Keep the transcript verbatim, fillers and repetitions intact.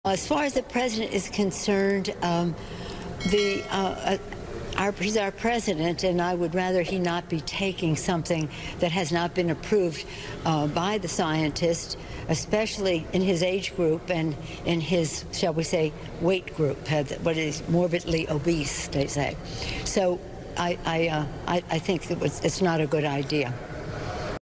As far as the president is concerned, um, the uh, our, he's our president, and I would rather he not be taking something that has not been approved uh, by the scientists, especially in his age group and in his, shall we say, weight group, what is morbidly obese, they say. So I, I, uh, I, I think it was, it's not a good idea.